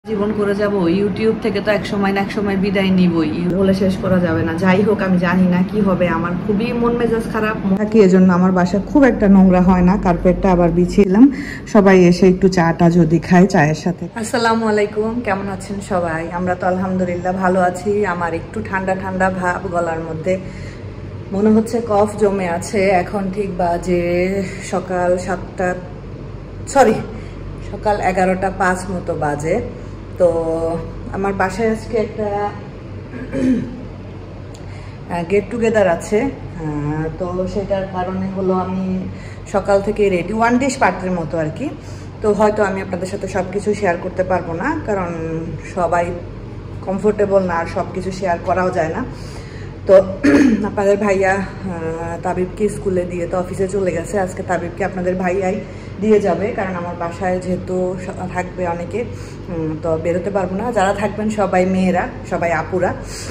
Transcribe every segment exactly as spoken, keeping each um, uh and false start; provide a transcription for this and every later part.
জীবন করে যাব ইউটিউব থেকে তো এক সময় না এক সময় বিদায় নিবই, বলে শেষ করা যাবে না। যাই হোক, আমি জানি না কি হবে, আমার খুবই মন মেজাজ খারাপ থাকি, এজন্য আমার বাসা খুব একটা নোংরা হয় না। কার্পেটটা আবার বিছিয়েলাম, সবাই এসে একটু চাটা যদি খায় চায়ের সাথে। আসসালামু আলাইকুম, কেমন আছেন সবাই? আমরা তো আলহামদুলিল্লাহ ভালো আছি। আমার একটু ঠান্ডা ঠান্ডা ভাব গলার মধ্যে, মনে হচ্ছে কফ জমে আছে। এখন ঠিক বাজে সকাল সাতটা সরি সকাল এগারোটা পাঁচ মতো বাজে। তো আমার বাসায় আজকে একটা গেট টুগেদার আছে, তো সেটার কারণে হলো আমি সকাল থেকে রেডি, ওয়ান ডিশ পার্টির মতো আর কি। তো হয়তো আমি আপনাদের সাথে সব কিছু শেয়ার করতে পারবো না, কারণ সবাই কমফোর্টেবল না আর সব কিছু শেয়ার করাও যায় না। তো আপনাদের ভাইয়া তাবিবকে স্কুলে দিয়ে তো অফিসে চলে গেছে। আজকে তাবিবকে আপনাদের ভাইয়াই দিয়ে যাবে, কারণ আমার বাসায় যেহেতু থাকবে অনেকে, তো বেরোতে পারবো না। যারা থাকবেন সবাই মেয়েরা, সবাই আপুরা,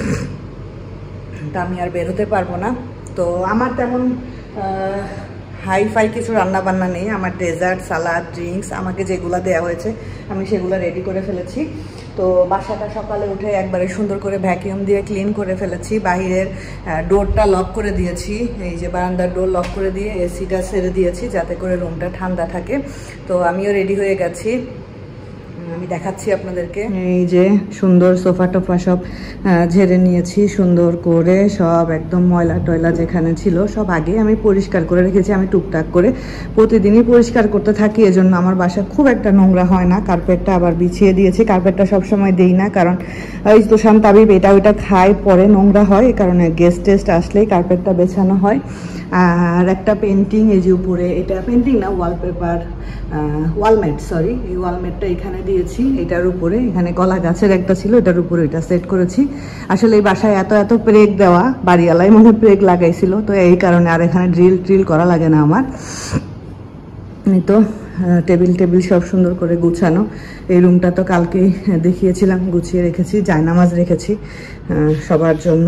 তা আমি আর বেরোতে পারবো না। তো আমার তেমন হাই ফাই কিছু রান্না বান্না নেই। আমার ডেজার্ট, সালাদ, ড্রিঙ্কস আমাকে যেগুলো দেওয়া হয়েছে আমি সেগুলো রেডি করে ফেলেছি। তো বাসাটা সকালে উঠে একবারে সুন্দর করে ভ্যাকিউম দিয়ে ক্লিন করে ফেলেছি। বাহিরের ডোরটা লক করে দিয়েছি, এই যে বারান্দার ডোর লক করে দিয়ে এসিটা ছেড়ে দিয়েছি যাতে করে রুমটা ঠান্ডা থাকে। তো আমিও রেডি হয়ে গেছি, আমি দেখাচ্ছি আপনাদেরকে। এই যে সুন্দর সোফা টোফা সব ঝেড়ে নিয়েছি সুন্দর করে, সব একদম ময়লা টয়লা যেখানে ছিল সব আগে আমি পরিষ্কার করে রেখেছি। আমি টুকটাক করে প্রতিদিনই পরিষ্কার করতে থাকি, এজন্য আমার বাসা খুব একটা নোংরা হয় না। কার্পেটটা আবার বিছিয়ে দিয়েছি, কার্পেটটা সবসময় দেই না, কারণ ওই তোষান তাবিব এটা ওইটা খায়, পরে নোংরা হয়, এই কারণে গেস্ট টেস্ট আসলেই কার্পেটটা বেছানো হয়। আর একটা পেন্টিং, এই যে উপরে, এটা পেন্টিং না ওয়ালপেপার, ওয়ালমেট সরি এই ওয়ালমেটটা এখানে দিয়েছি, এটার উপরে। এখানে কলা গাছের একটা ছিল, এটার উপরে এটা সেট করেছি। আসলে এই বাসায় এত এত প্রেগ দেওয়া, বাড়িওয়ালাই মনে প্রেগ লাগাইছিল, তো এই কারণে আর এখানে ড্রিল ট্রিল করা লাগে না আমার। তো টেবিল টেবিল সব সুন্দর করে গুছানো। এই রুমটা তো কালকেই দেখিয়েছিলাম, গুছিয়ে রেখেছি, জায়নামাজ রেখেছি সবার জন্য,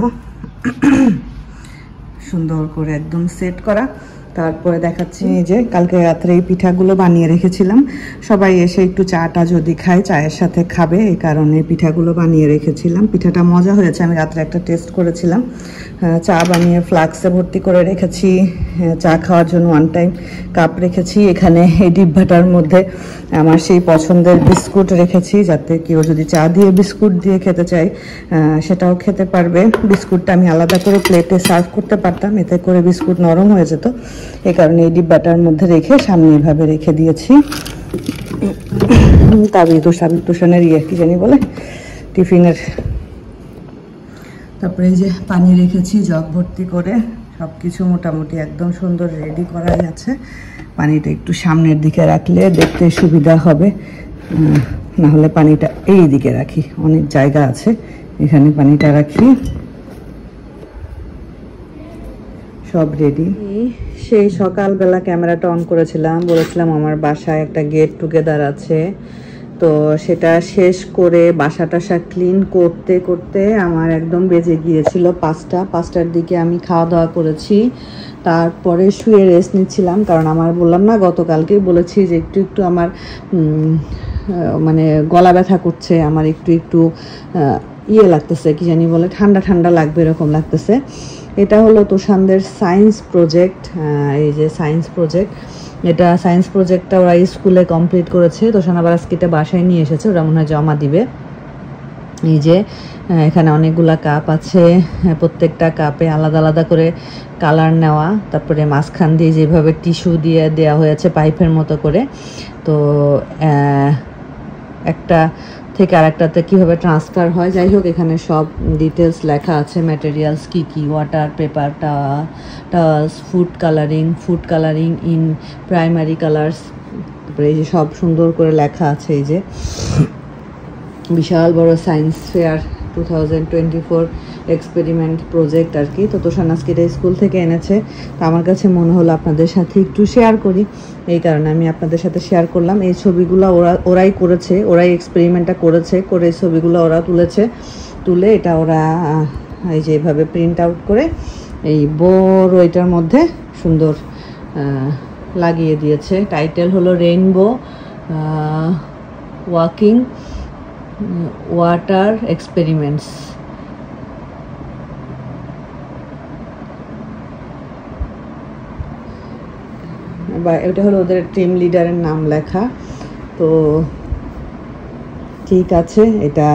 সুন্দর করে একদম সেট করা। তারপরে দেখাচ্ছি, এই যে কালকে রাত্রে এই পিঠাগুলো বানিয়ে রেখেছিলাম, সবাই এসে একটু চাটা যদি খায় চায়ের সাথে খাবে, এই কারণে পিঠাগুলো বানিয়ে রেখেছিলাম। পিঠাটা মজা হয়েছে, আমি রাত্রে একটা টেস্ট করেছিলাম। চা বানিয়ে ফ্লাক্সে ভর্তি করে রেখেছি, চা খাওয়ার জন্য ওয়ান টাইম কাপ রেখেছি। এখানে এই ডিব্বাটার মধ্যে আমার সেই পছন্দের বিস্কুট রেখেছি, যাতে কেউ যদি চা দিয়ে বিস্কুট দিয়ে খেতে চায় সেটাও খেতে পারবে। বিস্কুটটা আমি আলাদা করে প্লেটে সার্ভ করতে পারতাম, এতে করে বিস্কুট নরম হয়ে যেত, এই কারণে এই ডিব্বাটার মধ্যে রেখে সামনে এভাবে রেখে দিয়েছি। তাবিব তোষান তোষানের ইয়ে কি জানি বলে, টিফিনের। তারপরে এই যে পানি রেখেছি জগ ভর্তি করে, সব কিছু মোটামুটি একদম সুন্দর রেডি করাই আছে। পানিটা একটু সামনের দিকে রাখলে দেখতে সুবিধা হবে, না হলে পানিটা এই দিকে রাখি, অনেক জায়গা আছে, এখানে পানিটা রাখি। সব রেডি। সেই সকালবেলা ক্যামেরাটা অন করেছিলাম, বলেছিলাম আমার বাসায় একটা গেট টুগেদার আছে, তো সেটা শেষ করে বাসা টাসা ক্লিন করতে করতে আমার একদম বেজে গিয়েছিল পাঁচটা। পাঁচটার দিকে আমি খাওয়া দাওয়া করেছি, তারপরে শুয়ে রেস্ট নিচ্ছিলাম, কারণ আমার বললাম না গতকালকেই বলেছি যে একটু একটু আমার মানে গলা ব্যথা করছে, আমার একটু একটু ইয়ে লাগতেছে, কি জানি বলে, ঠান্ডা ঠান্ডা লাগবে এরকম লাগতেছে। এটা হলো তোষানদের সায়েন্স প্রজেক্ট, এই যে সায়েন্স প্রজেক্ট, এটা সায়েন্স প্রজেক্টটা ওরা স্কুলে কমপ্লিট করেছে। তোষান আবার আজকে এটা বাসায় নিয়ে এসেছে, ওরা মনে হয় জমা দিবে। এই যে এখানে অনেকগুলা কাপ আছে, প্রত্যেকটা কাপে আলাদা আলাদা করে কালার নেওয়া, তারপরে মাঝখান দিয়ে যেভাবে টিস্যু দিয়ে দেওয়া হয়েছে পাইপের মতো করে, তো একটা থেকে আরেকটাতে কীভাবে ট্রান্সফার হয়। যাই হোক, এখানে সব ডিটেলস লেখা আছে, ম্যাটেরিয়ালস কী কী, water, paper, towels, food colouring, food colouring in primary colours, তারপরে এই যে সব সুন্দর করে লেখা আছে। এই যে বিশাল বড় science fair two thousand twenty four experiment project আর কি। তো তোষান আজকে এটা স্কুল থেকে এনেছে, তো আমার কাছে মনে হলো আপনাদের সাথে একটু শেয়ার করি, এই কারণে আমি আপনাদের সাথে শেয়ার করলাম। এই ছবিগুলো ওরা ওরাই করেছে, ওরাই এক্সপেরিমেন্টটা করেছে, করে এই ছবিগুলো ওরা তুলেছে, তুলে এটা ওরা এই যে এভাবে প্রিন্ট আউট করে এই বড় এটার মধ্যে সুন্দর লাগিয়ে দিয়েছে। টাইটেল হলো রেইনবো ওয়াকিং ওয়াটার এক্সপেরিমেন্টস। বা এটা হলো ওদের টিম লিডারের নাম লেখা। তো ঠিক আছে, এটা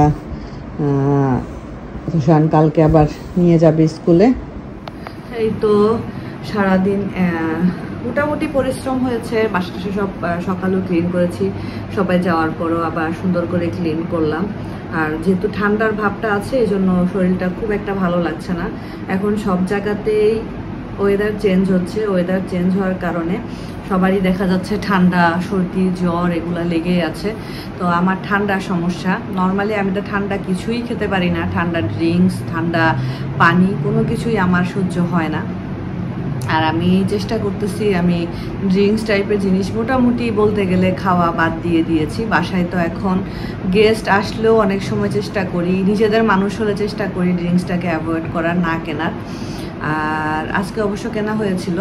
সুশান কালকে আবার নিয়ে যাবে স্কুলে। এই তো সারাদিন মোটামুটি পরিশ্রম হয়েছে, বাসাটা সব সকালেও ক্লিন করেছি, সবাই যাওয়ার পরও আবার সুন্দর করে ক্লিন করলাম। আর যেহেতু ঠান্ডার ভাবটা আছে এই জন্য শরীরটা খুব একটা ভালো লাগছে না। এখন সব জায়গাতেই ওয়েদার চেঞ্জ হচ্ছে, ওয়েদার চেঞ্জ হওয়ার কারণে সবারই দেখা যাচ্ছে ঠান্ডা, সর্দি, জ্বর এগুলো লেগেই আছে। তো আমার ঠান্ডার সমস্যা, নর্মালি আমি তো ঠান্ডা কিছুই খেতে পারি না, ঠান্ডা ড্রিঙ্কস, ঠান্ডা পানি কোনো কিছুই আমার সহ্য হয় না। আর আমি চেষ্টা করতেছি আমি ড্রিঙ্কস টাইপের জিনিস মোটামুটি বলতে গেলে খাওয়া বাদ দিয়ে দিয়েছি। বাসায় তো এখন গেস্ট আসলেও অনেক সময় চেষ্টা করি, নিজেদের মানুষ হলে চেষ্টা করি ড্রিঙ্কসটাকে অ্যাভয়েড করার, না কেনার। আর আজকে অবশ্য কেনা হয়েছিল,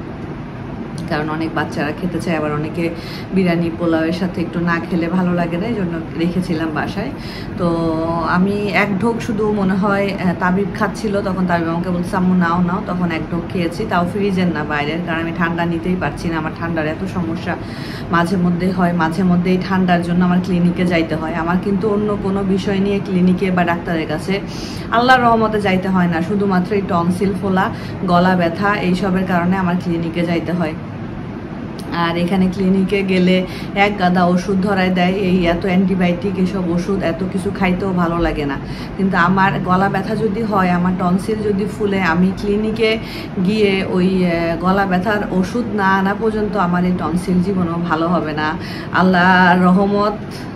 কারণ অনেক বাচ্চারা খেতে চায়, আবার অনেকে বিরিয়ানি পোলাওয়ের সাথে একটু না খেলে ভালো লাগে না, এই জন্য রেখেছিলাম বাসায়। তো আমি এক ঢোক শুধু মনে হয় তাবিব খাচ্ছিল, তখন তাবিব আমাকে বলছে আম্মু নাও নাও, তখন এক ঢোক খেয়েছি, তাও ফ্রিজের না, বাইরের, কারণ আমি ঠান্ডা নিতেই পারছি না। আমার ঠান্ডার এত সমস্যা মাঝে মধ্যে হয়, মাঝে মধ্যেই ঠান্ডার জন্য আমার ক্লিনিকে যাইতে হয়। আমার কিন্তু অন্য কোনো বিষয় নিয়ে ক্লিনিকে বা ডাক্তারের কাছে আল্লাহর রহমতে যাইতে হয় না, শুধুমাত্র এই টনসিল ফোলা, গলা ব্যথা এইসবের কারণে আমার ক্লিনিকে যাইতে হয়। আর এখানে ক্লিনিকে গেলে এক গাদা ওষুধ ধরায় দেয়, এই এত অ্যান্টিবায়োটিক, এসব ওষুধ এত কিছু খাইতেও ভালো লাগে না। কিন্তু আমার গলা ব্যথা যদি হয়, আমার টনসিল যদি ফুলে, আমি ক্লিনিকে গিয়ে ওই গলা ব্যথার ওষুধ না আনা পর্যন্ত আমার এই টনসিল জীবনেও ভালো হবে না। আল্লাহর রহমত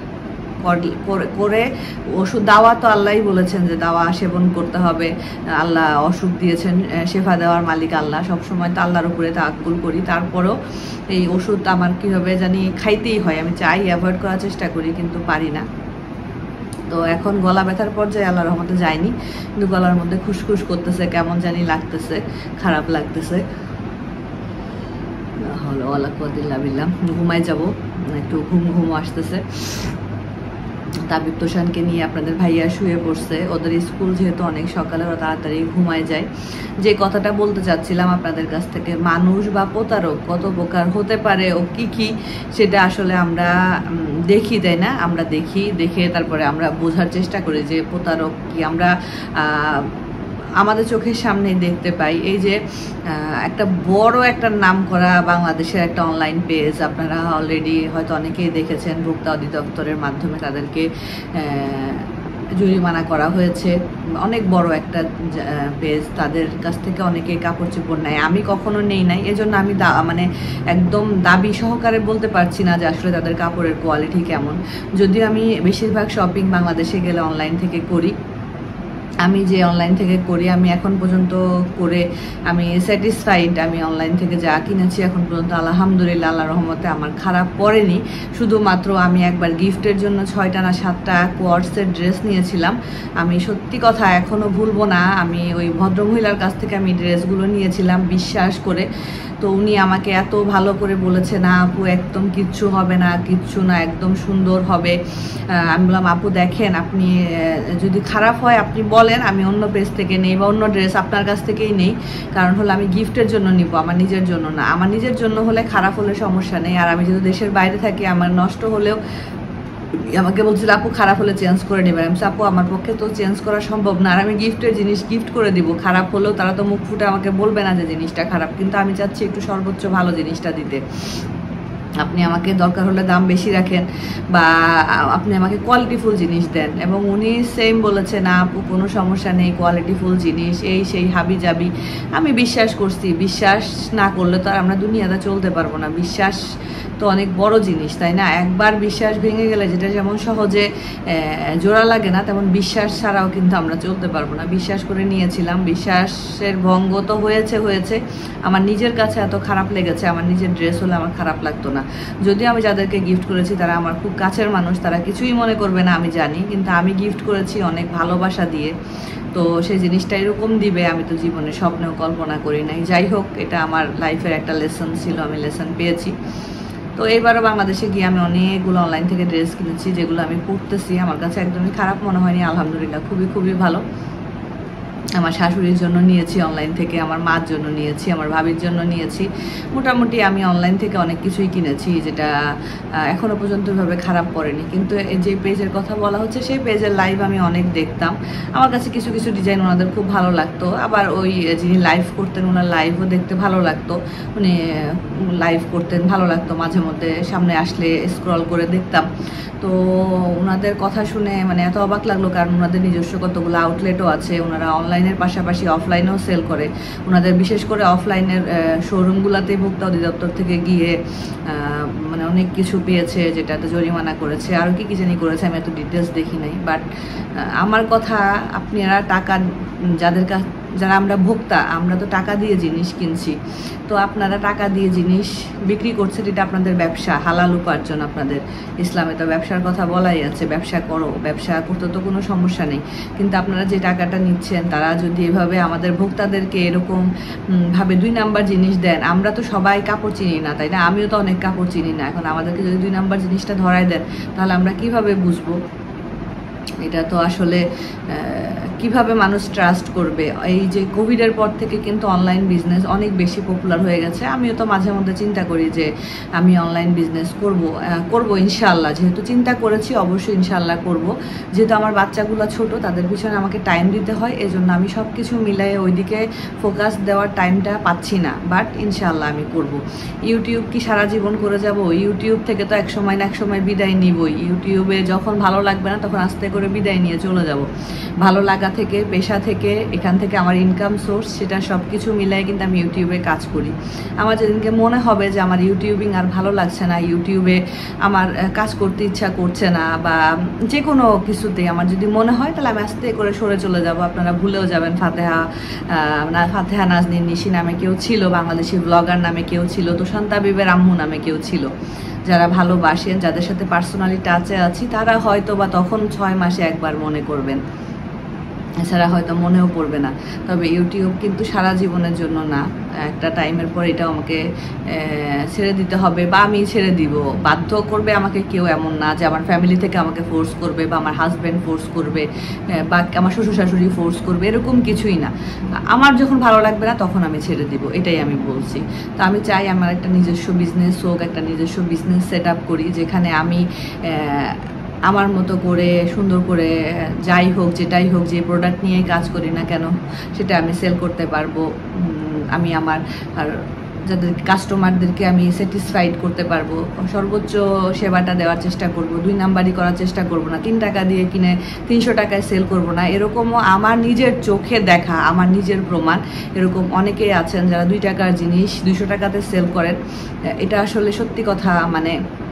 করে ওষুধ, দাওয়া তো আল্লাহই বলেছেন যে দাওয়া সেবন করতে হবে, আল্লাহ অসুখ দিয়েছেন, শেফা দেওয়ার মালিক আল্লাহ, সবসময় তো আল্লাহর উপরে তাওয়াক্কুল করি। তারপরও এই ওষুধ আমার কীভাবে জানি খাইতেই হয়, আমি চাই অ্যাভয়েড করার চেষ্টা করি কিন্তু পারি না। তো এখন গলা ব্যথার পর্যায়ে আল্লাহর রহমতে যায়নি, কিন্তু গলার মধ্যে খুসখুস করতেছে, কেমন জানি লাগতেছে, খারাপ লাগতেছে। হলো আল্লাহ কদিল্লা বিল্লাহ, ঘুমাই যাব, একটু ঘুম ঘুম আসতেছে। তাবিব তোষানকে নিয়ে আপনাদের ভাইয়া শুয়ে পড়ছে, ওদের স্কুল যেহেতু অনেক সকালে, ওরা তাড়াতাড়ি ঘুমায় যায়। যে কথাটা বলতে চাচ্ছিলাম আপনাদের কাছ থেকে, মানুষ বা প্রতারক কত প্রকার হতে পারে ও কি কি, সেটা আসলে আমরা দেখি, তাই না? আমরা দেখি, দেখে তারপরে আমরা বোঝার চেষ্টা করি যে প্রতারক কি, আমরা আমাদের চোখের সামনে দেখতে পাই। এই যে একটা বড় একটা নাম করা বাংলাদেশের একটা অনলাইন পেজ, আপনারা অলরেডি হয়তো অনেকেই দেখেছেন, ভোক্তা অধিদপ্তরের মাধ্যমে তাদেরকে জরিমানা করা হয়েছে। অনেক বড় একটা পেজ, তাদের কাছ থেকে অনেকে কাপড় চোপড় নেয়, আমি কখনো নেই নাই, এজন্য আমি মানে একদম দাবি সহকারে বলতে পারছি না যে আসলে তাদের কাপড়ের কোয়ালিটি কেমন। যদিও আমি বেশিরভাগ শপিং বাংলাদেশে গেলে অনলাইন থেকে করি, আমি যে অনলাইন থেকে করি, আমি এখন পর্যন্ত করে আমি স্যাটিসফাইড। আমি অনলাইন থেকে যা কিনেছি এখন পর্যন্ত আলহামদুলিল্লাহ, আল্লাহর রহমতে আমার খারাপ পড়েনি। শুধুমাত্র আমি একবার গিফটের জন্য ছয়টা না সাতটা কোয়ার্টসের ড্রেস নিয়েছিলাম, আমি সত্যি কথা এখনও ভুলবো না। আমি ওই ভদ্রমহিলার কাছ থেকে আমি ড্রেসগুলো নিয়েছিলাম বিশ্বাস করে, তো উনি আমাকে এত ভালো করে বলেছে, না আপু একদম কিচ্ছু হবে না, কিচ্ছু না, একদম সুন্দর হবে। আমি বললাম আপু দেখেন, আপনি যদি খারাপ হয় আপনি বলেন, আমি অন্য পেজ থেকে নেই বা অন্য ড্রেস আপনার কাছ থেকেই নেই, কারণ হলো আমি গিফটের জন্য নিব, আমার নিজের জন্য না। আমার নিজের জন্য হলে খারাপ হলে সমস্যা নেই, আর আমি যেহেতু দেশের বাইরে থাকি, আমার নষ্ট হলেও আমাকে বলছিল আপু খারাপ হলে চেঞ্জ করে নেবেন। আমি আপু আমার পক্ষে তো চেঞ্জ করা সম্ভব না, আর আমি গিফটের জিনিস গিফট করে দিব, খারাপ হলেও তারা তো মুখ ফুটে আমাকে বলবে না যে জিনিসটা খারাপ, কিন্তু আমি চাচ্ছি একটু সর্বোচ্চ ভালো জিনিসটা দিতে। আপনি আমাকে দরকার হলে দাম বেশি রাখেন বা আপনি আমাকে কোয়ালিটিফুল জিনিস দেন। এবং উনি সেম বলেছে, না আপু কোনো সমস্যা নেই, কোয়ালিটিফুল জিনিস, এই সেই হাবি যাবি। আমি বিশ্বাস করছি, বিশ্বাস না করলে তো আর আমরা দুনিয়াতে চলতে পারবো না। বিশ্বাস তো অনেক বড় জিনিস, তাই না? একবার বিশ্বাস ভেঙে গেলে, যেটা যেমন সহজে জোড়া লাগে না, তেমন বিশ্বাস ছাড়াও কিন্তু আমরা চলতে পারবো না। বিশ্বাস করে নিয়েছিলাম, বিশ্বাসের ভঙ্গ তো হয়েছে হয়েছে আমার নিজের কাছে এত খারাপ লেগেছে, আমার নিজের ড্রেস হলে আমার খারাপ লাগতো না। যদিও আমি যাদেরকে গিফট করেছি তারা আমার খুব কাছের মানুষ, তারা কিছুই মনে করবে না আমি জানি, কিন্তু আমি গিফট করেছি অনেক ভালোবাসা দিয়ে, তো সেই জিনিসটা এরকম দিবে আমি তো জীবনে স্বপ্নেও কল্পনা করি নাই। যাই হোক, এটা আমার লাইফের একটা লেসন ছিল, আমি লেসন পেয়েছি। তো এবারও বাংলাদেশে গিয়ে আমি অনেকগুলো অনলাইন থেকে ড্রেস কিনেছি, যেগুলো আমি পরতেছি। আমার কাছে একদমই খারাপ মনে হয়নি, আলহামদুলিল্লাহ খুবই খুবই ভালো। আমার শাশুড়ির জন্য নিয়েছি অনলাইন থেকে, আমার মার জন্য নিয়েছি, আমার ভাবির জন্য নিয়েছি। মোটামুটি আমি অনলাইন থেকে অনেক কিছুই কিনেছি, যেটা এখনও পর্যন্ত ভাবে খারাপ পড়েনি। কিন্তু যে পেজের কথা বলা হচ্ছে, সেই পেজের লাইভ আমি অনেক দেখতাম। আমার কাছে কিছু কিছু ডিজাইন ওনাদের খুব ভালো লাগতো। আবার ওই যিনি লাইভ করতেন, ওনার লাইভও দেখতে ভালো লাগতো। উনি লাইভ করতেন, ভালো লাগতো। মাঝে মধ্যে সামনে আসলে স্ক্রল করে দেখতাম। তো ওনাদের কথা শুনে মানে এত অবাক লাগলো, কারণ ওনাদের নিজস্ব কতগুলো আউটলেটও আছে। ওনারা অনলাইনের পাশাপাশি অফলাইনেও সেল করে। ওনাদের বিশেষ করে অফলাইনের শোরুমগুলোতেই ভোক্তা অধিদপ্তর থেকে গিয়ে মানে অনেক কিছু পেয়েছে, যেটাতে জরিমানা করেছে, আরও কি কি জানি করেছে, আমি এত ডিটেলস দেখি নাই। বাট আমার কথা, আপনারা টাকা যাদের কাছে, যারা আমরা ভোক্তা, আমরা তো টাকা দিয়ে জিনিস কিনছি। তো আপনারা টাকা দিয়ে জিনিস বিক্রি করছেন, এটা আপনাদের ব্যবসা, হালাল উপার্জন আপনাদের। ইসলামে তো ব্যবসার কথা বলাই আছে, ব্যবসা করো, ব্যবসা করতে তো কোনো সমস্যা নেই। কিন্তু আপনারা যে টাকাটা নিচ্ছেন, তারা যদি এভাবে আমাদের ভোক্তাদেরকে এরকম ভাবে দুই নাম্বার জিনিস দেন, আমরা তো সবাই কাপড় চিনি না, তাই না? আমিও তো অনেক কাপড় চিনি না। এখন আমাদেরকে যদি দুই নাম্বার জিনিসটা ধরায় দেন, তাহলে আমরা কিভাবে বুঝবো? এটা তো আসলে কিভাবে মানুষ ট্রাস্ট করবে? এই যে কোভিডের পর থেকে কিন্তু অনলাইন বিজনেস অনেক বেশি পপুলার হয়ে গেছে। আমিও তো মাঝে মধ্যে চিন্তা করি যে আমি অনলাইন বিজনেস করব করব ইনশাআল্লাহ। যেহেতু চিন্তা করেছি, অবশ্যই ইনশাআল্লাহ করব। যেহেতু আমার বাচ্চাগুলো ছোট, তাদের পিছনে আমাকে টাইম দিতে হয়, এজন্য আমি সব কিছু মিলাই ওইদিকে ফোকাস দেওয়ার টাইমটা পাচ্ছি না। বাট ইনশাআল্লাহ আমি করব। ইউটিউব কি সারা জীবন করে যাব? ইউটিউব থেকে তো এক সময় না এক সময় বিদায় নিবই। ইউটিউবে যখন ভালো লাগবে না, তখন আস্তে করে বিদায় নিয়ে চলে যাব। ভালো লাগা থেকে, পেশা থেকে, এখান থেকে আমার ইনকাম সোর্স, সেটা সব কিছু মিলাই কিন্তু আমি ইউটিউবে কাজ করি। আমার যেদিনকে মনে হবে যে আমার ইউটিউবিং আর ভালো লাগছে না, ইউটিউবে আমার কাজ করতে ইচ্ছা করছে না, বা যে কোনো কিছুতে আমার যদি মনে হয়, তাহলে আমি আস্তে করে সরে চলে যাব। আপনারা ভুলেও যাবেন ফাতেহা না ফাতেহা নাজনীন নিশি নামে কেউ ছিল, বাংলাদেশি ব্লগার নামে কেউ ছিল, তোষান্তা বিবের আম্মু নামে কেউ ছিল। যারা ভালোবাসেন, যাদের সাথে পার্সোনালি টাচে আছি, তারা হয়তো বা তখন ছয় মাসে একবার মনে করবেন, এছাড়া হয়তো মনেও পড়বে না। তবে ইউটিউব কিন্তু সারা জীবনের জন্য না, একটা টাইমের পর এটাও আমাকে ছেড়ে দিতে হবে, বা আমি ছেড়ে দিব। বাধ্য করবে আমাকে কেউ, এমন না যে আমার ফ্যামিলি থেকে আমাকে ফোর্স করবে, বা আমার হাজব্যান্ড ফোর্স করবে, বা আমার শ্বশুর শাশুড়ি ফোর্স করবে, এরকম কিছুই না। আমার যখন ভালো লাগবে না, তখন আমি ছেড়ে দিব, এটাই আমি বলছি। তো আমি চাই আমার একটা নিজস্ব বিজনেস হোক, একটা নিজস্ব বিজনেস সেট আপ করি, যেখানে আমি আমার মতো করে সুন্দর করে যাই হোক, যেটাই হোক, যে প্রোডাক্ট নিয়েই কাজ করি না কেন, সেটা আমি সেল করতে পারবো। আমি আমার আর যাদের কাস্টমারদেরকে আমি স্যাটিসফাইড করতে পারবো, সর্বোচ্চ সেবাটা দেওয়ার চেষ্টা করব। দুই নাম্বারই করার চেষ্টা করব না, তিন টাকা দিয়ে কিনে তিনশো টাকায় সেল করব না। এরকমও আমার নিজের চোখে দেখা, আমার নিজের প্রমাণ, এরকম অনেকেই আছেন যারা দুই টাকার জিনিস দুইশো টাকাতে সেল করেন। এটা আসলে সত্যি কথা, মানে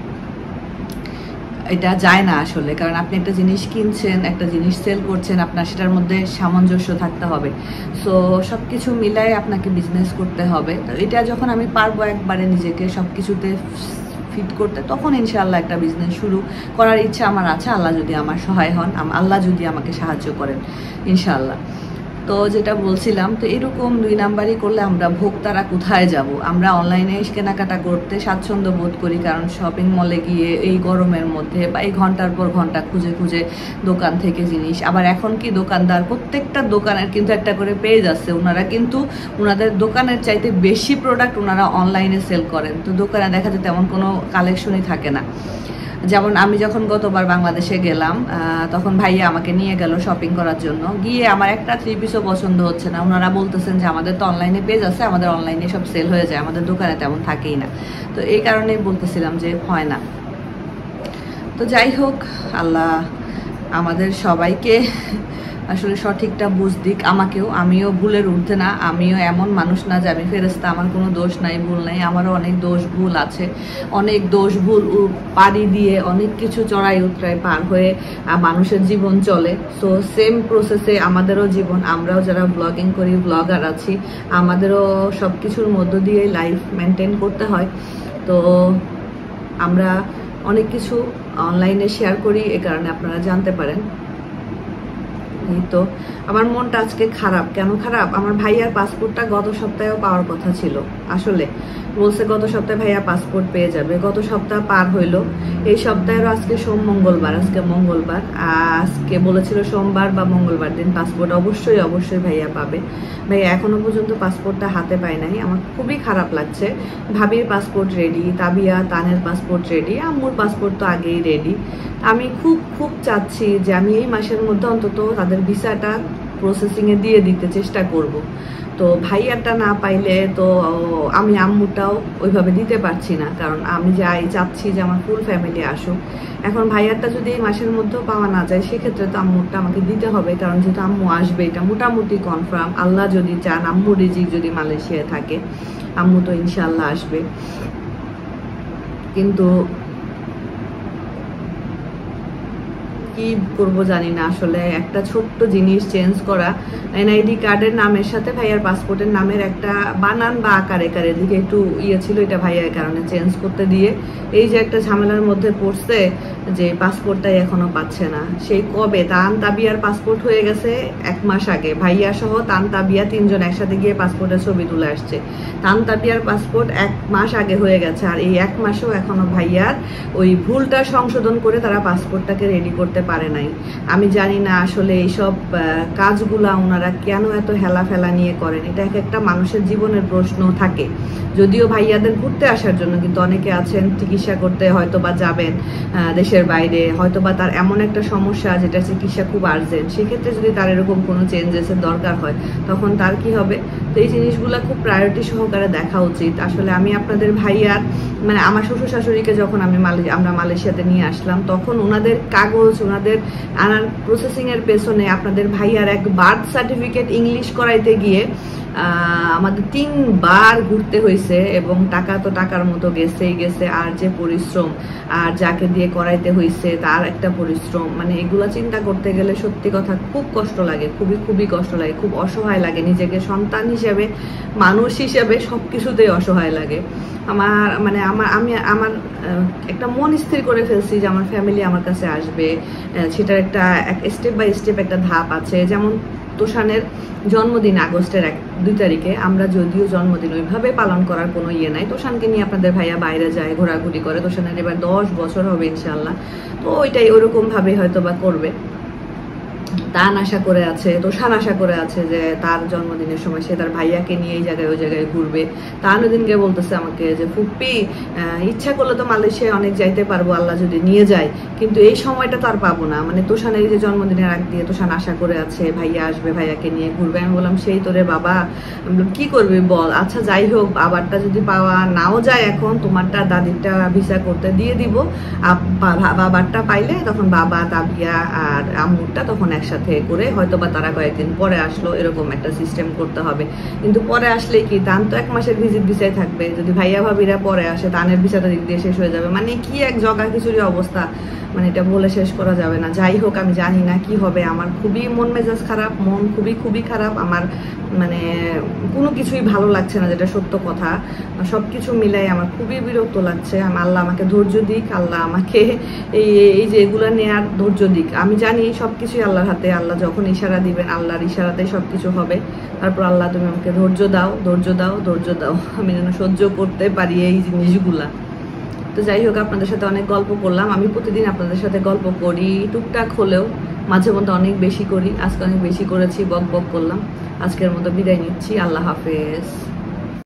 এটা যায় না আসলে। কারণ আপনি একটা জিনিস কিনছেন, একটা জিনিস সেল করছেন, আপনার সেটার মধ্যে সামঞ্জস্য থাকতে হবে। সো সব কিছু মিলাই আপনাকে বিজনেস করতে হবে। তো এটা যখন আমি পারবো একবারে নিজেকে সব কিছুতে ফিট করতে, তখন ইনশাআল্লাহ একটা বিজনেস শুরু করার ইচ্ছা আমার আছে, আল্লাহ যদি আমার সহায় হন, আল্লাহ যদি আমাকে সাহায্য করেন ইনশাআল্লাহ। তো যেটা বলছিলাম, তো এরকম দুই নাম্বারই করলে আমরা ভোক্তারা কোথায় যাব? আমরা অনলাইনে কেনাকাটা করতে স্বাচ্ছন্দ্য বোধ করি, কারণ শপিং মলে গিয়ে এই গরমের মধ্যে বা এই ঘন্টার পর ঘন্টা খুঁজে খুঁজে দোকান থেকে জিনিস, আবার এখন কি দোকানদার প্রত্যেকটা দোকানের কিন্তু একটা করে পেজ আছে, ওনারা কিন্তু ওনাদের দোকানের চাইতে বেশি প্রোডাক্ট ওনারা অনলাইনে সেল করেন। তো দোকানে দেখা যায় তেমন কোনো কালেকশনই থাকে না। যেমন আমি যখন গতবার বাংলাদেশে গেলাম, তখন ভাইয়া আমাকে নিয়ে গেল শপিং করার জন্য। গিয়ে আমার একটা থ্রি পিসও পছন্দ হচ্ছে না। ওনারা বলতেছেন যে আমাদের তো অনলাইনে পেজ আছে, আমাদের অনলাইনে সব সেল হয়ে যায়, আমাদের দোকানে তেমন থাকেই না। তো এই কারণেই বলতেছিলাম যে হয় না। তো যাই হোক, আল্লাহ আমাদের সবাইকে আসলে সঠিকটা বুঝ দিক, আমাকেও। আমিও ভুলের ঊর্ধ্বে না, আমিও এমন মানুষ না যে আমি ফেরেশতা, আমার কোনো দোষ নাই, ভুল নাই। আমারও অনেক দোষ ভুল আছে, অনেক দোষ ভুল পাড়ি দিয়ে অনেক কিছু চড়াই উতরাই পার হয়ে মানুষের জীবন চলে। সো সেম প্রসেসে আমাদেরও জীবন, আমরাও যারা ব্লগিং করি, ব্লগার আছি, আমাদেরও সব কিছুর মধ্য দিয়ে লাইফ মেনটেন করতে হয়। তো আমরা অনেক কিছু অনলাইনে শেয়ার করি, এ কারণে আপনারা জানতে পারেন। এই তো আমার মনটা আজকে খারাপ। কেন খারাপ? আমার ভাইয়ার পাসপোর্টটা গত সপ্তাহেও পাওয়ার কথা ছিল। আসলে বলছে গত সপ্তাহে ভাইয়া পাসপোর্ট পেয়ে যাবে, গত সপ্তাহ পার হইলো। এই সপ্তাহেরও আজকে সোম মঙ্গলবার, আজকে মঙ্গলবার, আজকে বলেছিল সোমবার বা মঙ্গলবার দিন পাসপোর্ট অবশ্যই অবশ্যই ভাইয়া পাবে। ভাইয়া এখনো পর্যন্ত পাসপোর্টটা হাতে পায় নাই। আমার খুবই খারাপ লাগছে। ভাবির পাসপোর্ট রেডি, তাবিয়া তানের পাসপোর্ট রেডি, আম্মুর পাসপোর্ট তো আগেই রেডি। আমি খুব খুব চাচ্ছি যে আমি এই মাসের মধ্যে অন্তত তাদের ভিসাটা প্রসেসিংয়ে দিয়ে দিতে চেষ্টা করব। তো ভাইয়ারটা না পাইলে তো আমি আম্মুটাও ওইভাবে দিতে পারছি না, কারণ আমি যাই চাচ্ছি যে আমার ফুল ফ্যামিলি আসুক। এখন ভাইয়ারটা যদি এই মাসের মধ্যেও পাওয়া না যায়, সেক্ষেত্রে তো আম্মুরটা আমাকে দিতে হবে, কারণ যেহেতু আম্মু আসবে এটা মোটামুটি কনফার্ম। আল্লাহ যদি চান, আম্মু রিজিক যদি মালয়েশিয়ায় থাকে, আম্মু তো ইনশাল্লাহ আসবে। কিন্তু কি করব জানি না। আসলে একটা ছোট্ট জিনিস চেঞ্জ করা, এনআইডি কার্ডের নামের সাথে ভাইয়ার পাসপোর্টের নামের একটা বানান বা আকার একার এদিকে একটু ইয়ে ছিল, এটা ভাইয়ার কারণে চেঞ্জ করতে দিয়ে এই যে একটা ঝামেলার মধ্যে পড়ছে যে পাসপোর্টটাই এখনো পাচ্ছে না। সেই কবে তান তাবিয়ার পাসপোর্ট হয়ে গেছে এক মাস আগে, ভাইয়া সহ তান তাবিয়া তিনজন একসাথে গিয়ে পাসপোর্টের ছবি তুলে আসছে। তান তাবিয়ার পাসপোর্ট এক মাস আগে হয়ে গেছে, আর এই এক মাসেও এখনো ভাইয়ার ওই ভুলটা সংশোধন করে তারা পাসপোর্টটাকে রেডি করতে পারে নাই। আমি জানি না আসলে এইসব কাজগুলা ওনারা কেন এত হেলা ফেলা নিয়ে করেন। এটা এক একটা মানুষের জীবনের প্রশ্ন থাকে। যদিও ভাইয়াদের ঘুরতে আসার জন্য, কিন্তু অনেকে আছেন চিকিৎসা করতে হয়তো বা যাবেন দেশের বাইরে, হয়তো বা তার এমন একটা সমস্যা যেটা চিকিৎসা খুব আর্জেন্ট, সেক্ষেত্রে যদি তার এরকম কোনো চেঞ্জেসের দরকার হয় তখন তার কি হবে। তো এই জিনিসগুলো খুব প্রায়োরিটি সহকারে দেখা উচিত। আসলে আমি আপনাদের ভাইয়ার মানে আমার শ্বশুর শাশুড়িকে যখন আমি আমরা মালয়েশিয়াতে নিয়ে আসলাম, তখন ওনাদের কাগজ ওনাদের আনার প্রসেসিং এর পেছনে আপনাদের ভাইয়ার এক বার্থ সার্টিফিকেট ইংলিশ করাইতে গিয়ে আমাদের তিনবার ঘুরতে হয়েছে, এবং টাকা তো টাকার মতো গেছেই গেছে, আর যে পরিশ্রম, আর যাকে দিয়ে করাইতে হয়েছে তার একটা পরিশ্রম, মানে এগুলা চিন্তা করতে গেলে সত্যি কথা খুব কষ্ট লাগে, খুবই খুবই কষ্ট লাগে, খুব অসহায় লাগে। নিজেকে সন্তান হিসেবে, মানুষ হিসেবে সবকিছুতেই অসহায় লাগে। আমার মানে আমার আমি আমার একটা মন স্থির করে ফেলছি যে আমার ফ্যামিলি আমার কাছে আসবে, সেটার একটা স্টেপ বাই স্টেপ একটা ধাপ আছে। যেমন তোষানের জন্মদিন আগস্টের এক দুই তারিখে, আমরা যদিও জন্মদিন ওইভাবে পালন করার কোনো ইয়ে নাই, তোষানকে নিয়ে আপনাদের ভাইয়া বাইরে যায়, ঘোরাঘুরি করে। তোষানের এবার দশ বছর হবে ইনশাল্লাহ, তো ওইটাই ওরকম ভাবে হয়তো বা করবে। তান আশা করে আছে, তোষান আশা করে আছে যে তার জন্মদিনের সময় সে তার ভাইয়াকে নিয়ে এই জায়গায় ওই জায়গায় ঘুরবে। তান ওদিনকে বলতেছে আমাকে যে ফুপ্পি ইচ্ছা করলে তো মালয়েশিয়ায় অনেক যাইতে পারবো আল্লাহ যদি নিয়ে যায়, কিন্তু এই সময়টা তো আর পাবো না। মানে তোষানের যে জন্মদিনের আগ দিয়ে তোষান আশা করে আছে ভাইয়া আসবে, ভাইয়াকে নিয়ে ঘুরবে। আমি বললাম সেই তোরে বাবা, কি করবি বল। আচ্ছা যাই হোক, বাবারটা যদি পাওয়া নাও যায় এখন, তোমারটা দাদিরটা ভিসা করতে দিয়ে দিব, বাবারটা পাইলে তখন বাবা তাবিয়া আর আম্মুরটা তখন একসাথে করে হয়তো বা তারা কয়েকদিন পরে আসলো, এরকম একটা সিস্টেম করতে হবে। কিন্তু পরে আসলে কি, তান তো এক মাসের ভিজিট ভিসায় থাকবে, যদি ভাইয়া ভাবিরা পরে আসে তানের ভিসাটা দিক দিয়ে শেষ হয়ে যাবে। মানে কি এক জগা খিচুড়ি অবস্থা, মানে এটা বলে শেষ করা যাবে না। যাই হোক, আমি জানি না কি হবে। আমার খুবই মন মেজাজ খারাপ, মন খুবই খুবই খারাপ। আমার মানে কোনো কিছুই ভালো লাগছে না, যেটা সত্য কথা। সব কিছু মিলাই আমার খুবই বিরক্ত লাগছে। আল্লাহ আমাকে ধৈর্য দিক, আল্লাহ আমাকে এই এই যে এগুলো নেয়ার ধৈর্য দিক। আমি জানি সব কিছুই আল্লাহর হাতে, আল্লাহ যখন ইশারা দিবেন আল্লাহর ইশারাতেই সব কিছু হবে। তারপর আল্লাহ তুমি আমাকে ধৈর্য দাও, ধৈর্য দাও, ধৈর্য দাও, আমি যেন সহ্য করতে পারি এই জিনিসগুলা। তো যাই হোক, আপনাদের সাথে অনেক গল্প করলাম। আমি প্রতিদিন আপনাদের সাথে গল্প করি, টুকটাক হলেও মাঝে মধ্যে অনেক বেশি করি। আজকে অনেক বেশি করেছি, বক বক করলাম। আজকের মতো বিদায় নিচ্ছি, আল্লাহ হাফেজ।